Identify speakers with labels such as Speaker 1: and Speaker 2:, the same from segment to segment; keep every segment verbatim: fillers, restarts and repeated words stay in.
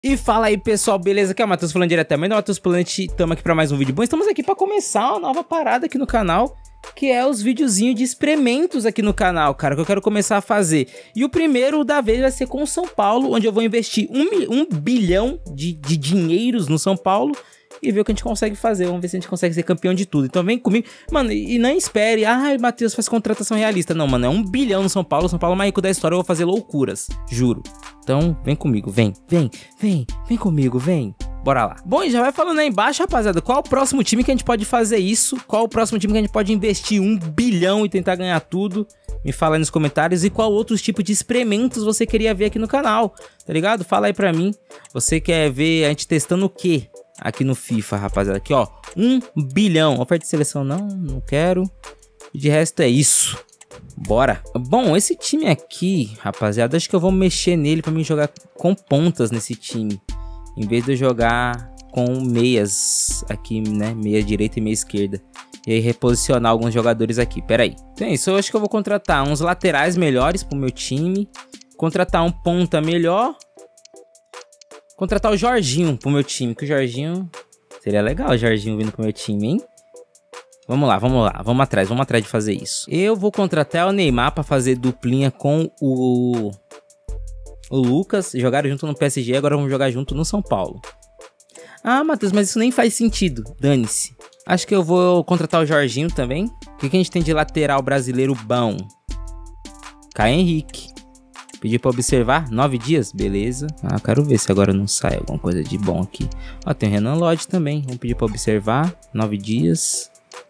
Speaker 1: E fala aí, pessoal, beleza? Aqui é o Matheus falando diretamente do Matheus Planet. Estamos aqui para mais um vídeo bom. Estamos aqui para começar uma nova parada aqui no canal, que é os videozinhos de experimentos aqui no canal, cara, que eu quero começar a fazer. E o primeiro da vez vai ser com o São Paulo, onde eu vou investir um, um bilhão de, de dinheiros no São Paulo e ver o que a gente consegue fazer. Vamos ver se a gente consegue ser campeão de tudo. Então vem comigo, mano, e não espere, ai, Matheus, faz contratação realista. Não, mano, é um bilhão no São Paulo. O São Paulo é o mais rico da história, eu vou fazer loucuras, juro. Então vem comigo, vem, vem, vem, vem comigo, vem. Bora lá. Bom, e já vai falando aí embaixo, rapaziada, qual o próximo time que a gente pode fazer isso? Qual o próximo time que a gente pode investir um bilhão e tentar ganhar tudo? Me fala aí nos comentários. E qual outros tipos de experimentos você queria ver aqui no canal, tá ligado? Fala aí pra mim. Você quer ver a gente testando o quê aqui no FIFA, rapaziada? Aqui, ó, um bilhão. Oferta de seleção não, não quero. E de resto é isso. Bora. Bom, esse time aqui, rapaziada, acho que eu vou mexer nele pra mim jogar com pontas nesse time, em vez de eu jogar com meias aqui, né? Meia direita e meia esquerda. E aí reposicionar alguns jogadores aqui. Pera aí. Então é isso. Eu acho que eu vou contratar uns laterais melhores pro meu time. Contratar um ponta melhor. Contratar o Jorginho pro meu time. Que o Jorginho... Seria legal o Jorginho vindo pro meu time, hein? Vamos lá, vamos lá. Vamos atrás. Vamos atrás de fazer isso. Eu vou contratar o Neymar pra fazer duplinha com o... O Lucas. Jogaram junto no P S G, agora vamos jogar junto no São Paulo. Ah, Matheus, mas isso nem faz sentido. Dane-se. Acho que eu vou contratar o Jorginho também. O que, que a gente tem de lateral brasileiro bom? Caio Henrique. Pedir pra observar. Nove dias? Beleza. Ah, quero ver se agora não sai alguma coisa de bom aqui. Ó, tem o Renan Lodge também. Vamos pedir pra observar. Nove dias.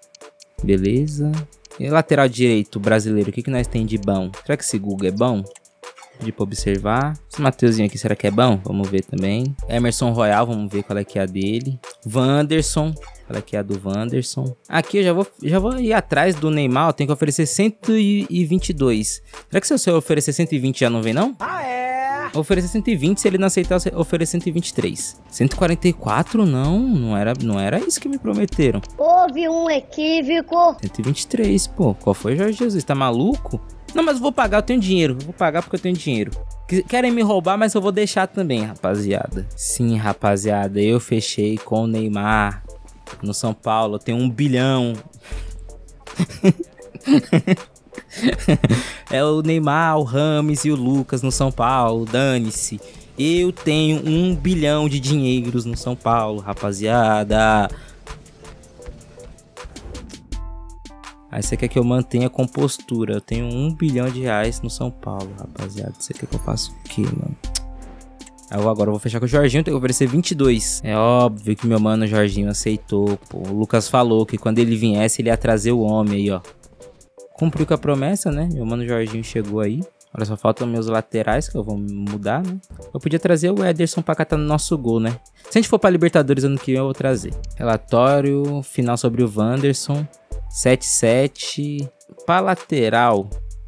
Speaker 1: Beleza. E lateral direito brasileiro, o que, que nós tem de bom? Será que esse Google é bom? Pedir pra observar. Esse Mateuzinho aqui, será que é bom? Vamos ver também. Emerson Royal, vamos ver qual é que é a dele. Wanderson. Qual é que é a do Wanderson? Aqui eu já vou, já vou ir atrás do Neymar. Eu tenho que oferecer cento e vinte e dois. Será que se eu oferecer cento e vinte já não vem, não? Ah, é? Vou oferecer cento e vinte. Se ele não aceitar, eu oferecer cento e vinte e três. cento e quarenta e quatro? Não, não era, não era isso que me prometeram.
Speaker 2: Houve um equívoco.
Speaker 1: cento e vinte e três, pô. Qual foi, Jorge Jesus? Tá maluco? Não, mas eu vou pagar, eu tenho dinheiro. Eu vou pagar porque eu tenho dinheiro. Querem me roubar, mas eu vou deixar também, rapaziada. Sim, rapaziada, eu fechei com o Neymar no São Paulo. Eu tenho um bilhão. É o Neymar, o Rames e o Lucas no São Paulo. Dane-se. Eu tenho um bilhão de dinheiros no São Paulo, rapaziada. Aí você quer que eu mantenha a compostura. Eu tenho um bilhão de reais no São Paulo, rapaziada. Você quer que eu faça o quê, mano? Eu agora eu vou fechar com o Jorginho, tenho que oferecer vinte e dois. É óbvio que meu mano Jorginho aceitou, pô. O Lucas falou que quando ele viesse, ele ia trazer o homem aí, ó. Cumpriu com a promessa, né? Meu mano Jorginho chegou aí. Agora só faltam meus laterais, que eu vou mudar, né? Eu podia trazer o Ederson pra catar no nosso gol, né? Se a gente for pra Libertadores ano que vem, eu vou trazer. Relatório final sobre o Wanderson. sete sete. Pra lateral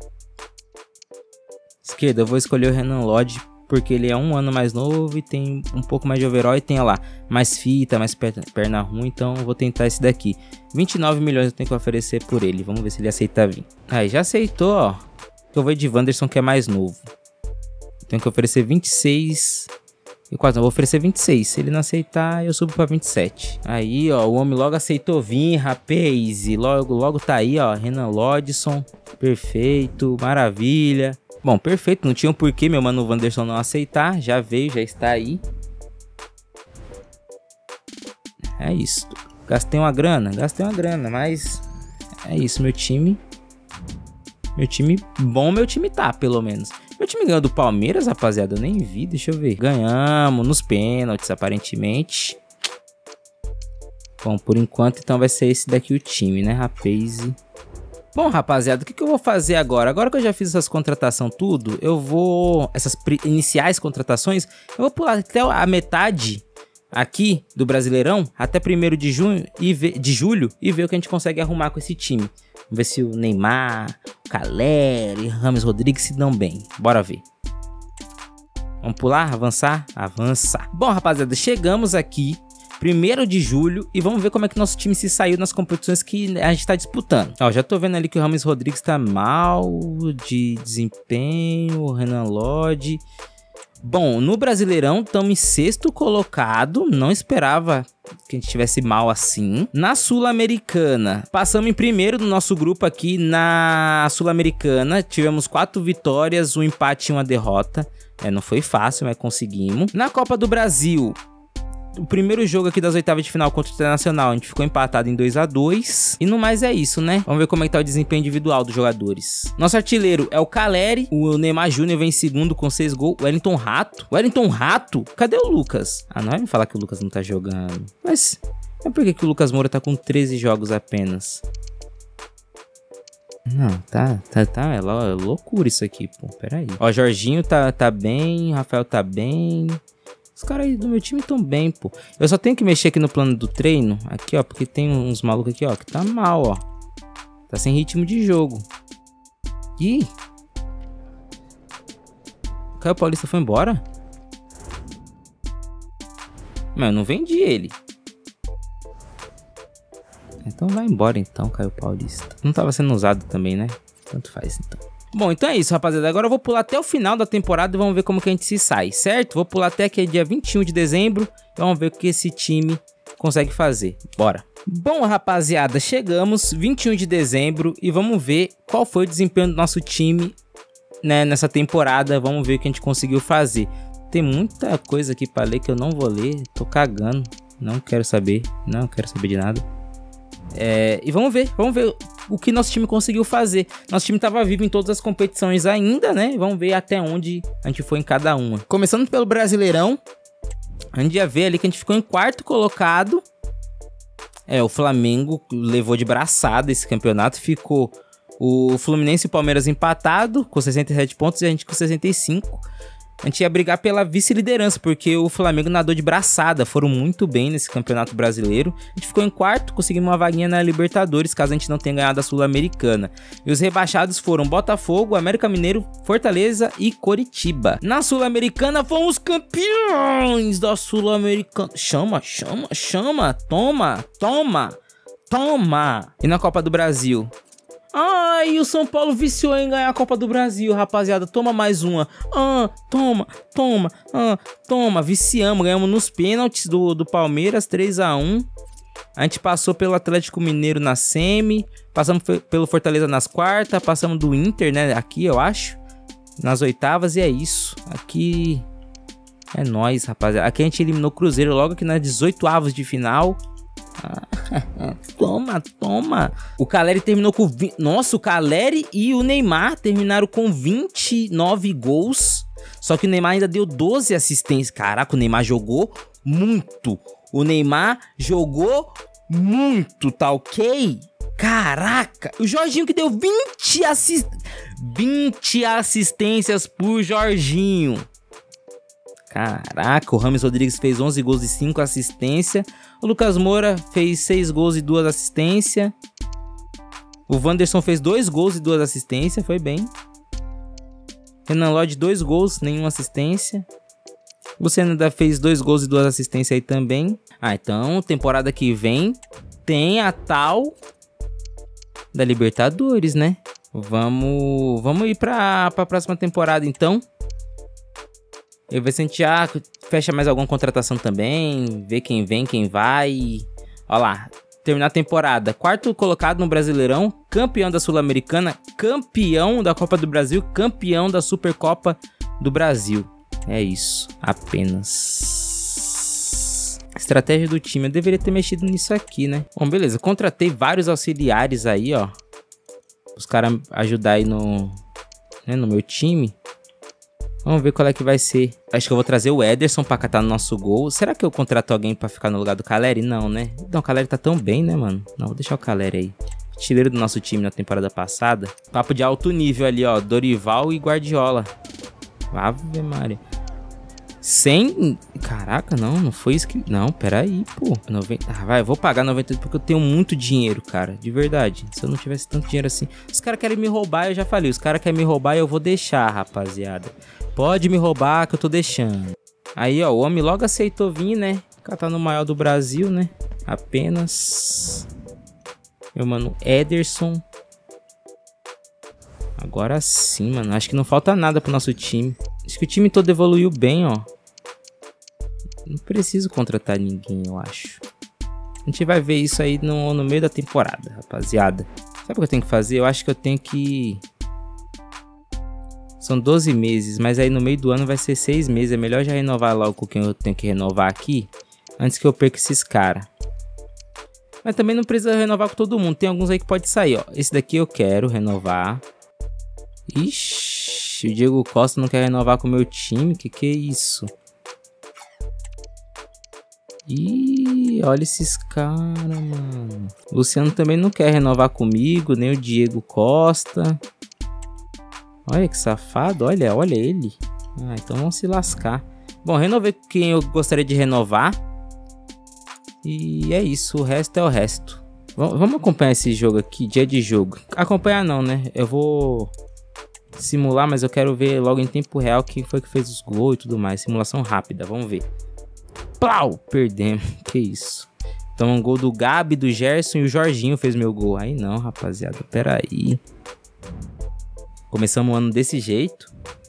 Speaker 1: esquerda, eu vou escolher o Renan Lodge, porque ele é um ano mais novo e tem um pouco mais de overall e tem, ó lá, mais fita, mais perna, perna ruim, então eu vou tentar esse daqui. vinte e nove milhões eu tenho que oferecer por ele, vamos ver se ele aceita vir. Aí, já aceitou, ó. Eu vou de Wanderson, que é mais novo. Tenho que oferecer vinte e seis... E quase, eu vou oferecer vinte e seis. Se ele não aceitar, eu subo pra vinte e sete. Aí, ó, o homem logo aceitou vir, rapaz. E logo, logo tá aí, ó, Renan Lodson. Perfeito, maravilha. Bom, perfeito, não tinha um porquê meu mano Wanderson não aceitar. Já veio, já está aí. É isso. Gastei uma grana, gastei uma grana, mas é isso, meu time. Meu time bom, meu time tá, pelo menos. Meu time ganhou do Palmeiras, rapaziada, eu nem vi, deixa eu ver. Ganhamos nos pênaltis, aparentemente. Bom, por enquanto, então vai ser esse daqui o time, né, rapaz? Bom, rapaziada, o que, que eu vou fazer agora? Agora que eu já fiz essas contratações tudo, eu vou... Essas iniciais contratações, eu vou pular até a metade aqui do Brasileirão, até primeiro de junho e ver, de julho, e ver o que a gente consegue arrumar com esse time. Vamos ver se o Neymar, o Caleri, Rames Rodrigues se dão bem. Bora ver. Vamos pular, avançar, avançar. Bom, rapaziada, chegamos aqui primeiro de julho e vamos ver como é que nosso time se saiu nas competições que a gente tá disputando. Ó, já tô vendo ali que o Rames Rodrigues tá mal de desempenho, o Renan Lodge. Bom, no Brasileirão estamos em sexto colocado, não esperava que a gente tivesse mal assim. Na Sul-Americana, passamos em primeiro no nosso grupo aqui. Na Sul-Americana, tivemos quatro vitórias, um empate e uma derrota. É, não foi fácil, mas conseguimos. Na Copa do Brasil, o primeiro jogo aqui das oitavas de final contra o Internacional, a gente ficou empatado em dois a dois. E no mais é isso, né? Vamos ver como é que tá o desempenho individual dos jogadores. Nosso artilheiro é o Caleri. O Neymar Júnior vem em segundo com seis gols. O Wellington Rato. O Wellington Rato? Cadê o Lucas? Ah, não vai me falar que o Lucas não tá jogando. Mas é por que que o Lucas Moura tá com treze jogos apenas? Não, tá, tá, tá, é loucura isso aqui, pô, pera aí. Ó, Jorginho tá, tá bem, Rafael tá bem... Os caras aí do meu time tão bem, pô. Eu só tenho que mexer aqui no plano do treino. Aqui, ó. Porque tem uns malucos aqui, ó. Que tá mal, ó. Tá sem ritmo de jogo. Ih. O Caio Paulista foi embora? Mas eu não vendi ele. Então vai embora então, Caio Paulista. Não tava sendo usado também, né? Tanto faz então. Bom, então é isso, rapaziada. Agora eu vou pular até o final da temporada e vamos ver como que a gente se sai, certo? Vou pular até aqui dia vinte e um de dezembro e vamos ver o que esse time consegue fazer. Bora! Bom, rapaziada, chegamos vinte e um de dezembro e vamos ver qual foi o desempenho do nosso time, né, nessa temporada. Vamos ver o que a gente conseguiu fazer. Tem muita coisa aqui pra ler que eu não vou ler. Tô cagando. Não quero saber. Não quero saber de nada. É, e vamos ver, vamos ver o que nosso time conseguiu fazer. Nosso time estava vivo em todas as competições ainda, né? Vamos ver até onde a gente foi em cada uma. Começando pelo Brasileirão, a gente já vê ali que a gente ficou em quarto colocado. É, o Flamengo levou de braçada esse campeonato. Ficou o Fluminense e o Palmeiras empatado com sessenta e sete pontos e a gente com sessenta e cinco. A gente ia brigar pela vice-liderança, porque o Flamengo nadou de braçada, foram muito bem nesse campeonato brasileiro. A gente ficou em quarto, conseguimos uma vaguinha na Libertadores, caso a gente não tenha ganhado a Sul-Americana. E os rebaixados foram Botafogo, América Mineiro, Fortaleza e Coritiba. Na Sul-Americana fomos campeões da Sul-Americana. Chama, chama, chama, toma, toma, toma. E na Copa do Brasil? Ai, o São Paulo viciou em ganhar a Copa do Brasil, rapaziada. Toma mais uma. Ah, toma, toma, ah, toma. Viciamos, ganhamos nos pênaltis do, do Palmeiras, três a um. A gente passou pelo Atlético Mineiro na semi. Passamos pelo Fortaleza nas quartas. Passamos do Inter, né, aqui eu acho. Nas oitavas e é isso. Aqui é nóis, rapaziada. Aqui a gente eliminou o Cruzeiro logo aqui nas dezoito avos de final. Ah, toma, toma. O Caleri terminou com... vinte... Nossa, o Caleri e o Neymar terminaram com vinte e nove gols. Só que o Neymar ainda deu doze assistências. Caraca, o Neymar jogou muito. O Neymar jogou muito, tá ok? Caraca, o Jorginho que deu vinte, assist... vinte assistências por Jorginho. Caraca, o Rames Rodrigues fez onze gols e cinco assistências. O Lucas Moura fez seis gols e duas assistências. O Wanderson fez dois gols e duas assistências, foi bem. Renan Lodge, dois gols, nenhuma assistência. O Luciano ainda fez dois gols e duas assistências aí também. Ah, então, temporada que vem tem a tal da Libertadores, né? Vamos, vamos ir pra, pra próxima temporada, então. Eu vou ver se a gente já fecha mais alguma contratação também. Ver quem vem, quem vai. Olha lá. Terminar a temporada. Quarto colocado no Brasileirão. Campeão da Sul-Americana. Campeão da Copa do Brasil. Campeão da Supercopa do Brasil. É isso. Apenas. Estratégia do time. Eu deveria ter mexido nisso aqui, né? Bom, beleza. Contratei vários auxiliares aí, ó. Os caras ajudar aí no... Né, no meu time. Vamos ver qual é que vai ser. Acho que eu vou trazer o Ederson pra catar no nosso gol. Será que eu contrato alguém pra ficar no lugar do Caleri? Não, né? Não, o Caleri tá tão bem, né, mano? Não, vou deixar o Caleri aí. Artilheiro do nosso time na temporada passada. Papo de alto nível ali, ó. Dorival e Guardiola. Ave Maria. cem... Caraca, não, não foi isso que... Não, peraí, pô. noventa... Ah, vai, eu vou pagar noventa porque eu tenho muito dinheiro, cara. De verdade. Se eu não tivesse tanto dinheiro assim... Os caras querem me roubar, eu já falei. Os caras querem me roubar e eu vou deixar, rapaziada. Pode me roubar que eu tô deixando. Aí, ó, o homem logo aceitou vir, né? O cara tá no maior do Brasil, né? Apenas... Meu mano, Ederson. Agora sim, mano. Acho que não falta nada pro nosso time. Acho que o time todo evoluiu bem, ó. Não preciso contratar ninguém, eu acho. A gente vai ver isso aí no, no meio da temporada, rapaziada. Sabe o que eu tenho que fazer? Eu acho que eu tenho que... São doze meses, mas aí no meio do ano vai ser seis meses. É melhor já renovar logo com quem eu tenho que renovar aqui, antes que eu perca esses caras. Mas também não precisa renovar com todo mundo. Tem alguns aí que pode sair, ó. Esse daqui eu quero renovar. Ixi, o Diego Costa não quer renovar com o meu time. Que que é isso? Ih, olha esses caras, mano. O Luciano também não quer renovar comigo, nem o Diego Costa. Olha que safado, olha, olha ele. Ah, então vamos se lascar. Bom, renovei quem eu gostaria de renovar. E é isso, o resto é o resto. V vamos acompanhar esse jogo aqui, dia de jogo. Acompanhar não, né? Eu vou simular, mas eu quero ver logo em tempo real quem foi que fez os gols e tudo mais. Simulação rápida, vamos ver. Plau! Perdemos, que isso. Então um gol do Gabi, do Gerson e o Jorginho fez meu gol. Aí não, rapaziada, pera aí. Começamos o ano desse jeito.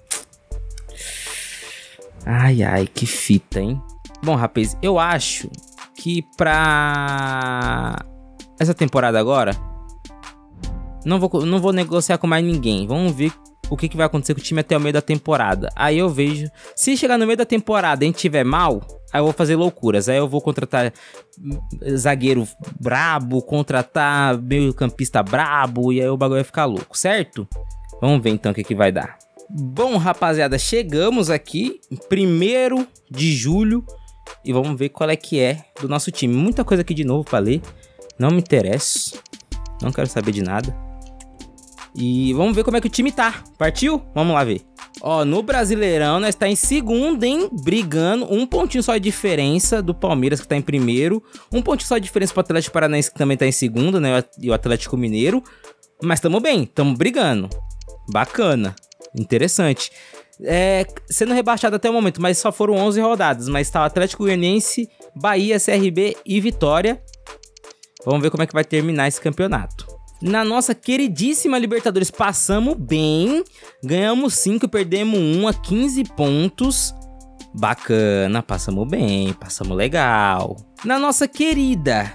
Speaker 1: Ai, ai, que fita, hein? Bom, rapaz, eu acho que pra essa temporada agora, não vou, não vou negociar com mais ninguém. Vamos ver o que, que vai acontecer com o time até o meio da temporada. Aí eu vejo, se chegar no meio da temporada e a gente tiver mal, aí eu vou fazer loucuras. Aí eu vou contratar zagueiro brabo, contratar meio campista brabo, e aí o bagulho vai ficar louco, certo? Vamos ver então o que, que vai dar. Bom, rapaziada, chegamos aqui primeiro de julho e vamos ver qual é que é do nosso time. Muita coisa aqui de novo pra ler. Não me interesso. Não quero saber de nada. E vamos ver como é que o time tá. Partiu? Vamos lá ver. Ó, no Brasileirão nós tá em segundo, hein? Brigando. Um pontinho só de diferença do Palmeiras, que tá em primeiro. Um pontinho só de diferença pro Atlético Paranaense, que também tá em segundo, né? E o Atlético Mineiro. Mas tamo bem, tamo brigando. Bacana. Interessante. É, sendo rebaixado até o momento, mas só foram onze rodadas. Mas tá o Atlético Goianiense, Bahia, C R B e Vitória. Vamos ver como é que vai terminar esse campeonato. Na nossa queridíssima Libertadores, passamos bem. Ganhamos cinco, perdemos um a quinze pontos. Bacana, passamos bem, passamos legal. Na nossa querida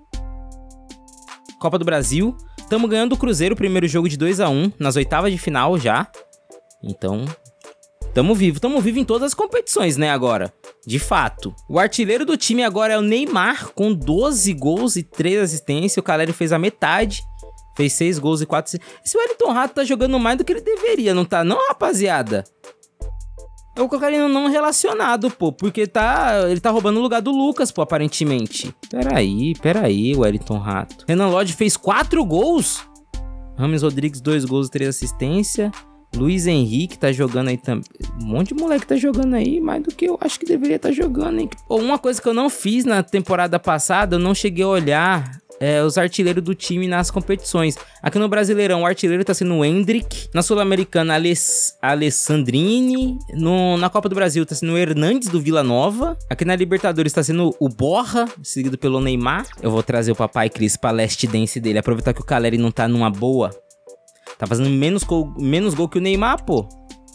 Speaker 1: Copa do Brasil, estamos ganhando o Cruzeiro, primeiro jogo de dois a um, nas oitavas de final já. Então, tamo vivo, tamo vivo em todas as competições, né, agora. De fato. O artilheiro do time agora é o Neymar, com doze gols e três assistências. O Caleri fez a metade, fez seis gols e quatro assistências. Esse Wellington Rato tá jogando mais do que ele deveria, não tá não, rapaziada? Eu colocaria no não relacionado, pô, porque tá, ele tá roubando o lugar do Lucas, pô, aparentemente. Peraí, peraí, Wellington Rato. Renan Lodge fez quatro gols. Rames Rodrigues, dois gols e três assistências. Luiz Henrique tá jogando aí também. Um monte de moleque tá jogando aí, mais do que eu acho que deveria tá jogando, hein. Pô, uma coisa que eu não fiz na temporada passada, eu não cheguei a olhar é, os artilheiros do time nas competições. Aqui no Brasileirão, o artilheiro tá sendo o Hendrick. Na Sul-Americana, Aless Alessandrini. No, na Copa do Brasil, tá sendo o Hernandes do Vila Nova. Aqui na Libertadores, tá sendo o Borja, seguido pelo Neymar. Eu vou trazer o papai Cris pra last dance dele. Aproveitar que o Caleri não tá numa boa. Tá fazendo menos gol, menos gol que o Neymar, pô.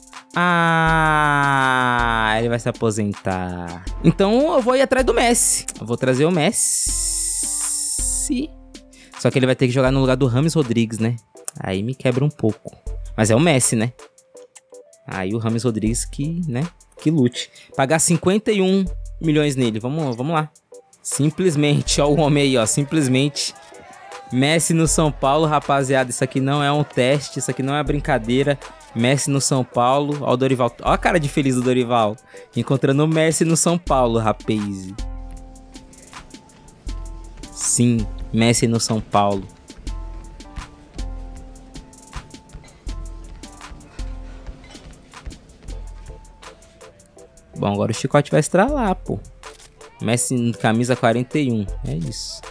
Speaker 1: Ah, ele vai se aposentar. Então eu vou ir atrás do Messi. Eu vou trazer o Messi. Só que ele vai ter que jogar no lugar do Rames Rodrigues, né? Aí me quebra um pouco. Mas é o Messi, né? Aí o Rames Rodrigues que, né? Que lute. Pagar cinquenta e um milhões nele. Vamos, vamos lá. Simplesmente, ó o homem aí, ó. Simplesmente... Messi no São Paulo, rapaziada, isso aqui não é um teste, isso aqui não é brincadeira. Messi no São Paulo, ó o Dorival, ó a cara de feliz do Dorival, encontrando o Messi no São Paulo, rapaz. Sim, Messi no São Paulo. Bom, agora o chicote vai estralar, pô. Messi camisa quarenta e um, é isso.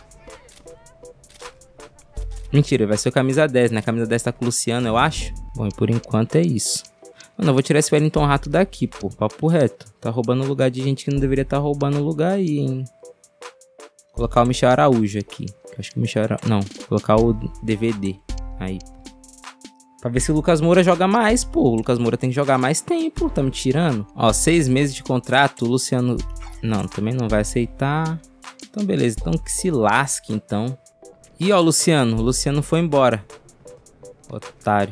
Speaker 1: Mentira, vai ser o camisa dez, né? A camisa dez tá com o Luciano, eu acho. Bom, e por enquanto é isso. Mano, eu vou tirar esse Wellington Rato daqui, pô. Papo reto. Tá roubando o lugar de gente que não deveria estar tá roubando o lugar aí, hein? Colocar o Michel Araújo aqui. Eu acho que o Michel Araújo... Não, colocar o D V D. Aí. Pra ver se o Lucas Moura joga mais, pô. O Lucas Moura tem que jogar mais tempo, tá me tirando? Ó, seis meses de contrato, o Luciano... Não, também não vai aceitar. Então, beleza. Então, que se lasque, então. E, ó, o Luciano. O Luciano foi embora. Otário.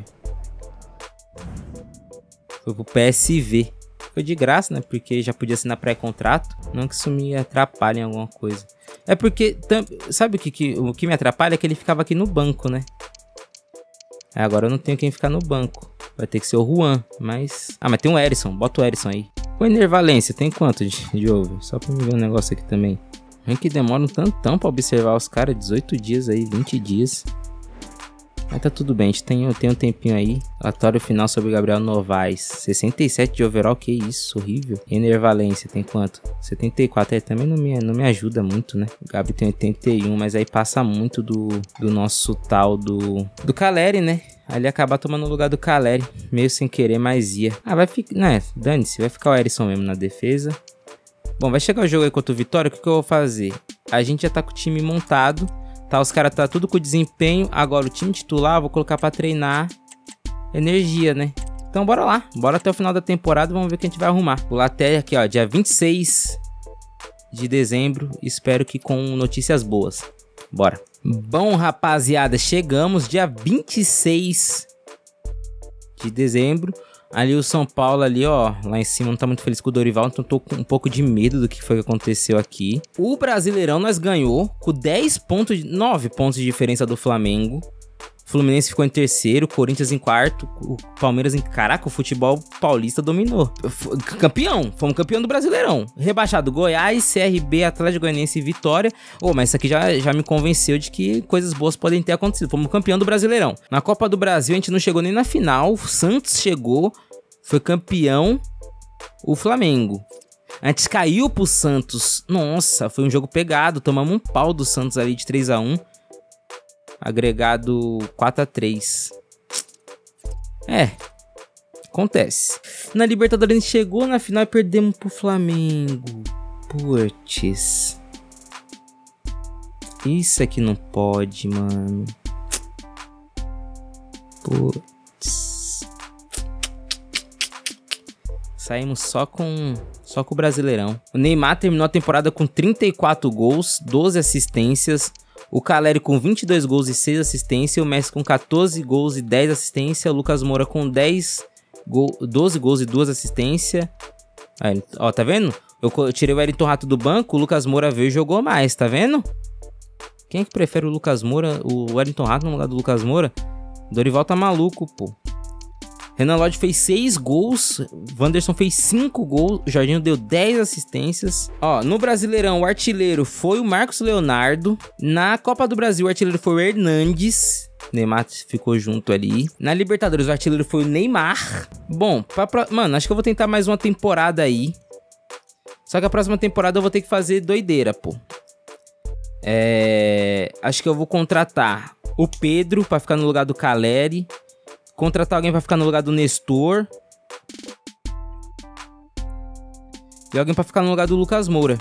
Speaker 1: Foi pro P S V. Foi de graça, né? Porque já podia assinar pré-contrato. Não que isso me atrapalhe em alguma coisa. É porque... Sabe o que, que, o que me atrapalha? É que ele ficava aqui no banco, né? Agora eu não tenho quem ficar no banco. Vai ter que ser o Juan, mas... Ah, mas tem o Erisson. Bota o Erisson aí. O Enervalência tem quanto de, de over? Só pra me ver um negócio aqui também. É que demora um tantão pra observar os caras. dezoito dias aí, vinte dias. Mas tá tudo bem, a gente tem, tem um tempinho aí. Relatório final sobre Gabriel Novaes. sessenta e sete de overall, que isso, horrível. Enervalência tem quanto? setenta e quatro, é, também não me, não me ajuda muito, né? O Gabi tem oitenta e um, mas aí passa muito do, do nosso tal do... Do Caleri, né? Aí ele acaba tomando o lugar do Caleri, meio sem querer, mas ia. Ah, vai ficar... Né, dane-se, vai ficar o Erisson mesmo na defesa. Bom, vai chegar o jogo aí contra o Vitória, o que, que eu vou fazer? A gente já tá com o time montado. Tá, os caras tá tudo com desempenho. Agora o time titular eu vou colocar pra treinar energia, né? Então bora lá, bora até o final da temporada. Vamos ver o que a gente vai arrumar. Vou lá até aqui, ó, dia vinte e seis de dezembro. Espero que com notícias boas. Bora. Bom, rapaziada, chegamos dia vinte e seis de dezembro. Ali o São Paulo ali, ó, lá em cima não tá muito feliz com o Dorival, então tô com um pouco de medo do que foi que aconteceu aqui. O Brasileirão nós ganhou com dez pontos, nove pontos de diferença do Flamengo. O Fluminense ficou em terceiro, Corinthians em quarto, o Palmeiras em... Caraca, o futebol paulista dominou. F campeão, fomos campeão do Brasileirão. Rebaixado Goiás, C R B, Atlético Goianiense e Vitória. Oh, mas isso aqui já, já me convenceu de que coisas boas podem ter acontecido. Fomos campeão do Brasileirão. Na Copa do Brasil a gente não chegou nem na final, o Santos chegou, foi campeão, o Flamengo. Antes caiu pro Santos. Nossa, foi um jogo pegado, tomamos um pau do Santos ali de três a um. Agregado quatro a três. É, acontece. Na Libertadores a gente chegou na final e perdemos pro Flamengo. Puts. Isso aqui não pode, mano. Putz. Saímos só com só com o Brasileirão. O Neymar terminou a temporada com trinta e quatro gols, doze assistências. O Caleri com vinte e dois gols e seis assistências. O Messi com quatorze gols e dez assistências. O Lucas Moura com dez go doze gols e duas assistências. Aí, ó, tá vendo? Eu, eu tirei o Wellington Rato do banco. O Lucas Moura veio e jogou mais, tá vendo? Quem é que prefere o Lucas Moura? O Wellington Rato no lugar do Lucas Moura? Dorival tá maluco, pô. Renan Lodge fez seis gols, Wanderson fez cinco gols, o Jorginho deu dez assistências. Ó, no Brasileirão, o artilheiro foi o Marcos Leonardo. Na Copa do Brasil, o artilheiro foi o Hernandes. Neymar ficou junto ali. Na Libertadores, o artilheiro foi o Neymar. Bom, pra, pra, mano, acho que eu vou tentar mais uma temporada aí. Só que a próxima temporada eu vou ter que fazer doideira, pô. É... Acho que eu vou contratar o Pedro pra ficar no lugar do Caleri. Contratar alguém pra ficar no lugar do Nestor. E alguém pra ficar no lugar do Lucas Moura.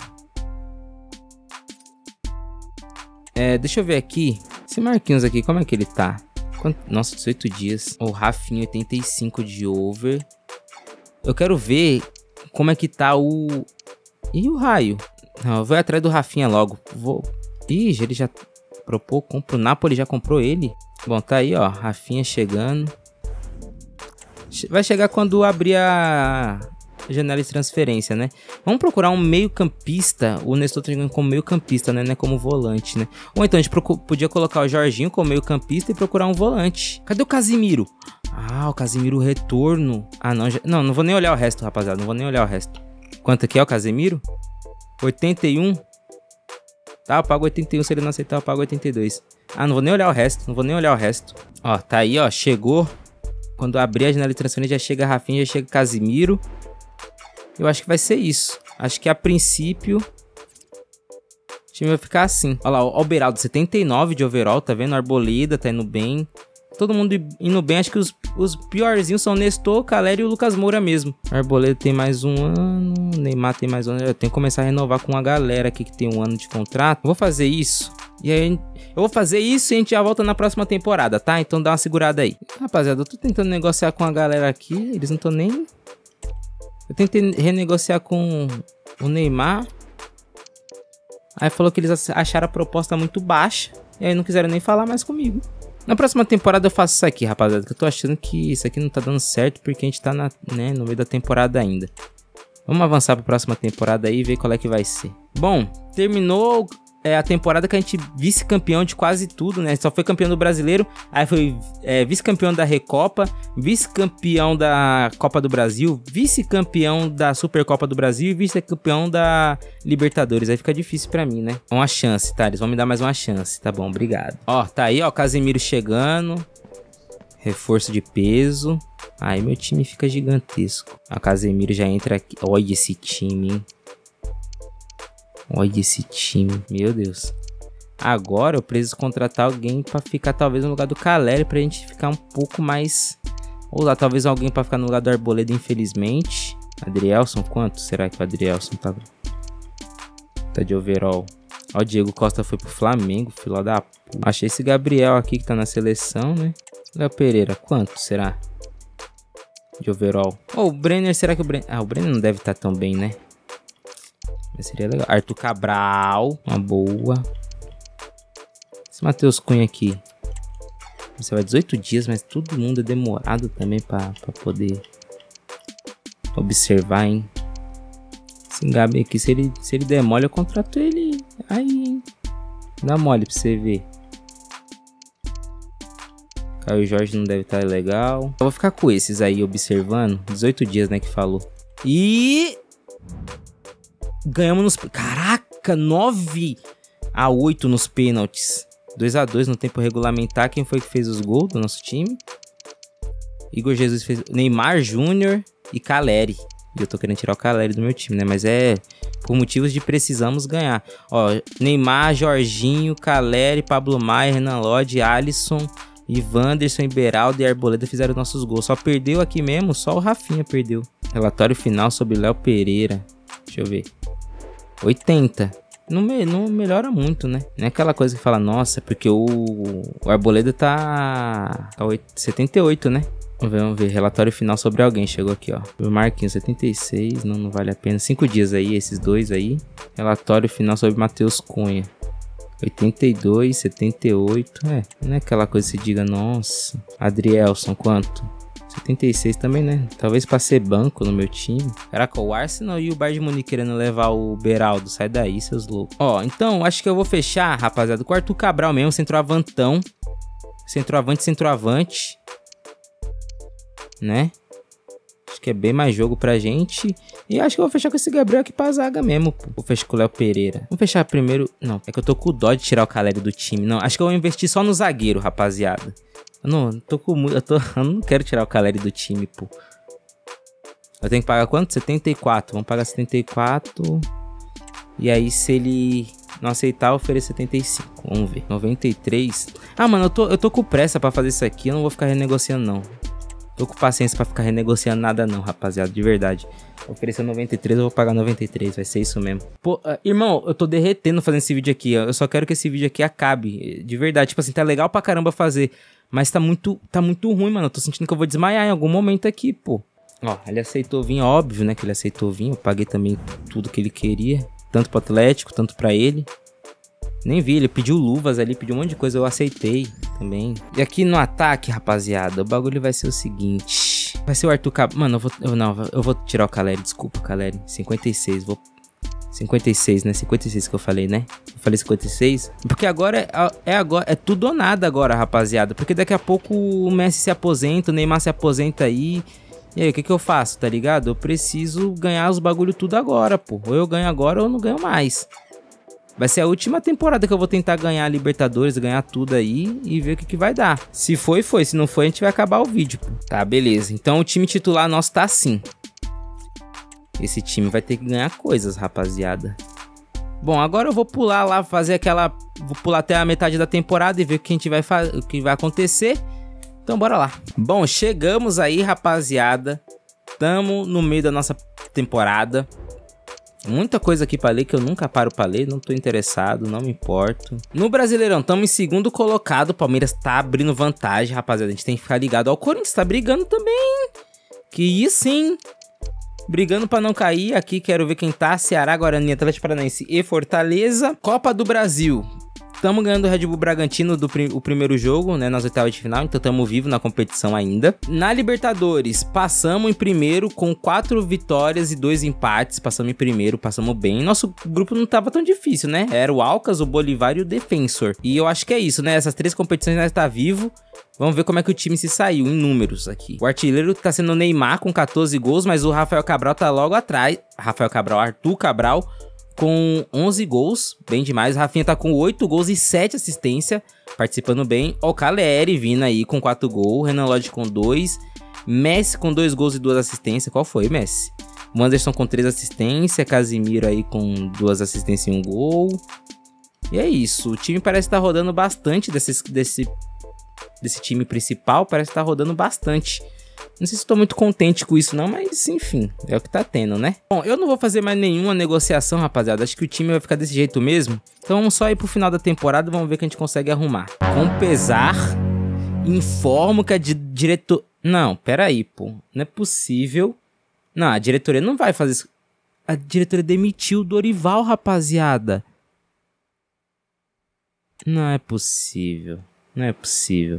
Speaker 1: É, deixa eu ver aqui. Esse Marquinhos aqui, como é que ele tá? Quanto? Nossa, dezoito dias. O Rafinha, oitenta e cinco de over. Eu quero ver como é que tá o... E o Raio? Não, eu vou atrás do Rafinha logo. Vou... Ih, ele já propôs, compra o Napoli, já comprou ele. Bom, tá aí, ó. Rafinha chegando. Vai chegar quando abrir a janela de transferência, né? Vamos procurar um meio campista. O Nestor tá jogando como meio campista, né? Não é como volante, né? Ou então a gente podia colocar o Jorginho como meio campista e procurar um volante. Cadê o Casimiro? Ah, o Casimiro retorno. Ah, não. Já... Não, não vou nem olhar o resto, rapaziada. Não vou nem olhar o resto. Quanto aqui é o Casemiro? oitenta e um. Tá, eu pago oitenta e um. Se ele não aceitar, eu pago oitenta e dois. Ah, não vou nem olhar o resto. Não vou nem olhar o resto. Ó, tá aí, ó. Chegou. Quando abrir a janela de transferência, já chega Rafinha, já chega Casimiro. Eu acho que vai ser isso. Acho que a princípio o time vai ficar assim. Olha lá, o Alberaldo, setenta e nove de overall, tá vendo? Arboleda tá indo bem. Todo mundo indo bem. Acho que os, os piorzinhos são o Nestor, Caleri e o Lucas Moura mesmo. Arboleda tem mais um ano. Neymar tem mais um ano. Eu tenho que começar a renovar com uma galera aqui que tem um ano de contrato. Vou fazer isso. E aí, eu vou fazer isso e a gente já volta na próxima temporada, tá? Então dá uma segurada aí. Rapaziada, eu tô tentando negociar com a galera aqui, eles não estão nem... Eu tentei renegociar com o Neymar. Aí falou que eles acharam a proposta muito baixa. E aí não quiseram nem falar mais comigo. Na próxima temporada eu faço isso aqui, rapaziada. Que eu tô achando que isso aqui não tá dando certo. Porque a gente tá na, né, no meio da temporada ainda. Vamos avançar pra próxima temporada aí e ver qual é que vai ser. Bom, terminou... É a temporada que a gente vice-campeão de quase tudo, né? Só foi campeão do Brasileiro, aí foi é, vice-campeão da Recopa, vice-campeão da Copa do Brasil, vice-campeão da Supercopa do Brasil e vice-campeão da Libertadores. Aí fica difícil pra mim, né? Uma chance, tá? Eles vão me dar mais uma chance, tá bom? Obrigado. Ó, tá aí, ó, Casemiro chegando. Reforço de peso. Aí meu time fica gigantesco. O Casemiro já entra aqui. Olha esse time, hein? Olha esse time, meu Deus. Agora eu preciso contratar alguém pra ficar talvez no lugar do Caleri, pra gente ficar um pouco mais... Ou lá, talvez alguém pra ficar no lugar do Arboleda, infelizmente. Adrielson, quanto será que o Adrielson tá? Tá de overall. Ó, o Diego Costa foi pro Flamengo, filho da p... Achei esse Gabriel aqui que tá na seleção, né? Léo Pereira, quanto será? De overall. Ó, o Brenner, será que o Brenner... Ah, o Brenner não deve estar tão bem, né? Mas seria legal. Arthur Cabral, uma boa. Esse Matheus Cunha aqui. Você vai dezoito dias, mas todo mundo é demorado também pra, pra poder observar, hein? Esse Gabi aqui, se ele, se ele der mole, eu contrato ele aí, hein? Dá mole pra você ver. Caio Jorge não deve estar legal. Eu vou ficar com esses aí observando. dezoito dias, né, que falou. E... ganhamos nos... Caraca, nove a oito nos pênaltis. dois a dois no tempo regulamentar. Quem foi que fez os gols do nosso time? Igor Jesus fez... Neymar Júnior e Caleri. E eu tô querendo tirar o Caleri do meu time, né? Mas é... por motivos de precisamos ganhar. Ó, Neymar, Jorginho, Caleri, Pablo Maia, Renan Lodge, Alisson, Ivanderson, Iberaldo e Arboleda fizeram nossos gols. Só perdeu aqui mesmo, só o Rafinha perdeu. Relatório final sobre Léo Pereira. Deixa eu ver. oitenta. Não, me, não melhora muito, né? Não é aquela coisa que fala, nossa, porque o, o Arboleda tá... tá setenta e oito, né? Vamos ver, vamos ver. Relatório final sobre alguém. Chegou aqui, ó. O Marquinhos, setenta e seis. Não, não vale a pena. cinco dias aí, esses dois aí. Relatório final sobre Matheus Cunha. oitenta e dois, setenta e oito. É, não é aquela coisa que se diga, nossa. Adrielson, quanto? setenta e seis também, né? Talvez pra ser banco no meu time. Caraca, o Arsenal e o Bayern de Munique querendo levar o Beraldo. Sai daí, seus loucos. Ó, então, acho que eu vou fechar, rapaziada, com o Arthur Cabral mesmo, centroavantão. Centroavante, centroavante. Né? Acho que é bem mais jogo pra gente. E acho que eu vou fechar com esse Gabriel aqui pra zaga mesmo, pô. Vou fechar com o Léo Pereira. Vamos fechar primeiro... Não, é que eu tô com o dó de tirar o Caleri do time. Não, acho que eu vou investir só no zagueiro, rapaziada. Eu não, tô com muito... Eu, tô, eu não quero tirar o Caleri do time, pô. Eu tenho que pagar quanto? setenta e quatro. Vamos pagar setenta e quatro. E aí, se ele não aceitar, eu ofereço setenta e cinco. Vamos ver. noventa e três. Ah, mano, eu tô, eu tô com pressa pra fazer isso aqui. Eu não vou ficar renegociando, não. Tô com paciência pra ficar renegociando nada não, rapaziada, de verdade. Oferecer noventa e três, eu vou pagar noventa e três, vai ser isso mesmo. Pô, uh, irmão, eu tô derretendo fazendo esse vídeo aqui, ó. Eu só quero que esse vídeo aqui acabe, de verdade. Tipo assim, tá legal pra caramba fazer, mas tá muito, tá muito ruim, mano. Eu tô sentindo que eu vou desmaiar em algum momento aqui, pô. Ó, ele aceitou vir, óbvio, né, que ele aceitou vir. Eu paguei também tudo que ele queria, tanto pro Atlético, tanto pra ele. Nem vi, ele pediu luvas ali, pediu um monte de coisa, eu aceitei também. E aqui no ataque, rapaziada, o bagulho vai ser o seguinte. Vai ser o Arthur Cabral. Mano, eu vou... Eu, não, eu vou tirar o Caleri, desculpa, Caleri. cinquenta e seis, vou... cinquenta e seis, né? cinquenta e seis que eu falei, né? Eu falei cinquenta e seis. Porque agora é, é, agora, é tudo ou nada agora, rapaziada. Porque daqui a pouco o Messi se aposenta, o Neymar se aposenta aí. E aí, o que que eu faço, tá ligado? Eu preciso ganhar os bagulho tudo agora, pô. Ou eu ganho agora ou eu não ganho mais. Vai ser a última temporada que eu vou tentar ganhar a Libertadores, ganhar tudo aí e ver o que que vai dar. Se foi, foi. Se não foi, a gente vai acabar o vídeo, pô. Tá, beleza. Então o time titular nosso tá assim. Esse time vai ter que ganhar coisas, rapaziada. Bom, agora eu vou pular lá, fazer aquela... Vou pular até a metade da temporada e ver o que a gente vai fazer, o que vai acontecer. Então bora lá. Bom, chegamos aí, rapaziada. Tamo no meio da nossa temporada. Muita coisa aqui pra ler que eu nunca paro pra ler, não tô interessado, não me importo. No Brasileirão, estamos em segundo colocado, o Palmeiras tá abrindo vantagem, rapaziada, a gente tem que ficar ligado. Ó, o Corinthians tá brigando também, que isso, hein? Brigando pra não cair, aqui quero ver quem tá, Ceará, Guarani, Atlético Paranaense e Fortaleza. Copa do Brasil. Estamos ganhando o Red Bull Bragantino do prim o primeiro jogo, né, nas oitavas de final, então estamos vivos na competição ainda. Na Libertadores, passamos em primeiro com quatro vitórias e dois empates, passamos em primeiro, passamos bem. Nosso grupo não tava tão difícil, né? Era o Alcas, o Bolívar e o Defensor. E eu acho que é isso, né? Essas três competições nós tá vivo. Vamos ver como é que o time se saiu em números aqui. O artilheiro tá sendo o Neymar com quatorze gols, mas o Rafael Cabral tá logo atrás. Rafael Cabral, Arthur Cabral, com onze gols, bem demais. Rafinha tá com oito gols e sete assistências, participando bem. O Caleri vindo aí com quatro gols, Renan Lodge com dois, Messi com dois gols e duas assistências. Qual foi, Messi? O Anderson com três assistências, Casimiro aí com duas assistências e um gol. E é isso, o time parece estar tá rodando bastante desse, desse, desse time principal, parece estar tá rodando bastante. Não sei se estou muito contente com isso não, mas enfim, é o que tá tendo, né? Bom, eu não vou fazer mais nenhuma negociação, rapaziada. Acho que o time vai ficar desse jeito mesmo. Então vamos só ir pro final da temporada e vamos ver o que a gente consegue arrumar. Com pesar, informo que a di diretor... Não, pera aí, pô. Não é possível. Não, a diretoria não vai fazer isso. A diretoria demitiu o Dorival, rapaziada. Não é possível. Não é possível.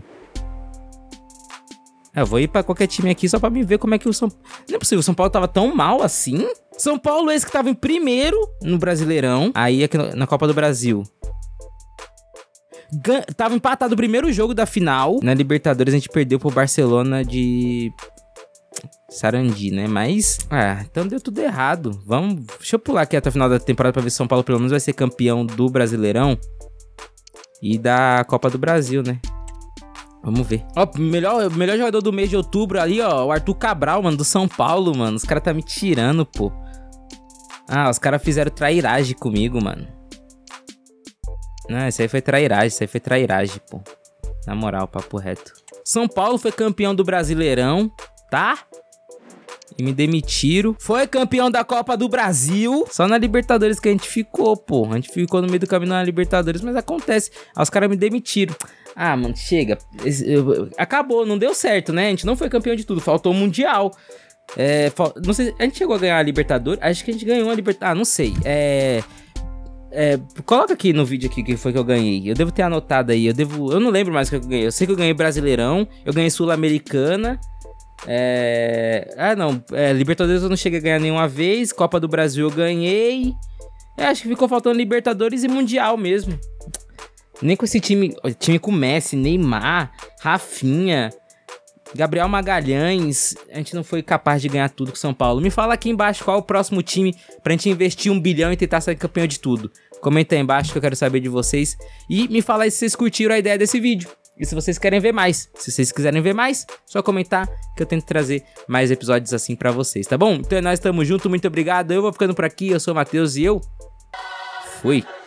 Speaker 1: Eu vou ir pra qualquer time aqui só pra me ver como é que o São... Não é possível, o São Paulo tava tão mal assim? São Paulo, esse que tava em primeiro no Brasileirão. Aí aqui na Copa do Brasil. Gan... Tava empatado o primeiro jogo da final. Na Libertadores a gente perdeu pro Barcelona de... Sarandi, né? Mas... Ah, então deu tudo errado. Vamos... Deixa eu pular aqui até o final da temporada pra ver se São Paulo pelo menos vai ser campeão do Brasileirão. E da Copa do Brasil, né? Vamos ver. Ó, melhor, melhor jogador do mês de outubro ali, ó. O Arthur Cabral, mano, do São Paulo, mano. Os caras tá me tirando, pô. Ah, os caras fizeram trairagem comigo, mano. Não, isso aí foi trairagem, isso aí foi trairagem, pô. Na moral, papo reto. São Paulo foi campeão do Brasileirão, tá? E me demitiram. Foi campeão da Copa do Brasil. Só na Libertadores que a gente ficou, pô. A gente ficou no meio do caminho na Libertadores, mas acontece. Aí os caras me demitiram. Ah, mano, chega. Acabou, não deu certo, né? A gente não foi campeão de tudo, faltou o Mundial. É, fal... não sei, a gente chegou a ganhar a Libertadores? Acho que a gente ganhou a Libertadores. Ah, não sei. É... É... Coloca aqui no vídeo aqui que foi que eu ganhei. Eu devo ter anotado aí. Eu devo... Eu não lembro mais o que eu ganhei. Eu sei que eu ganhei Brasileirão. Eu ganhei Sul-Americana. É... Ah, não. É, Libertadores eu não cheguei a ganhar nenhuma vez. Copa do Brasil eu ganhei. É, acho que ficou faltando Libertadores e Mundial mesmo. Nem com esse time, time com Messi, Neymar, Rafinha, Gabriel Magalhães, a gente não foi capaz de ganhar tudo com São Paulo. Me fala aqui embaixo qual é o próximo time pra gente investir um bilhão e tentar sair campeão de tudo. Comenta aí embaixo que eu quero saber de vocês. E me fala aí se vocês curtiram a ideia desse vídeo. E se vocês querem ver mais. Se vocês quiserem ver mais, só comentar que eu tento trazer mais episódios assim pra vocês, tá bom? Então nós estamos juntos, muito obrigado. Eu vou ficando por aqui, eu sou o Matheus e eu fui.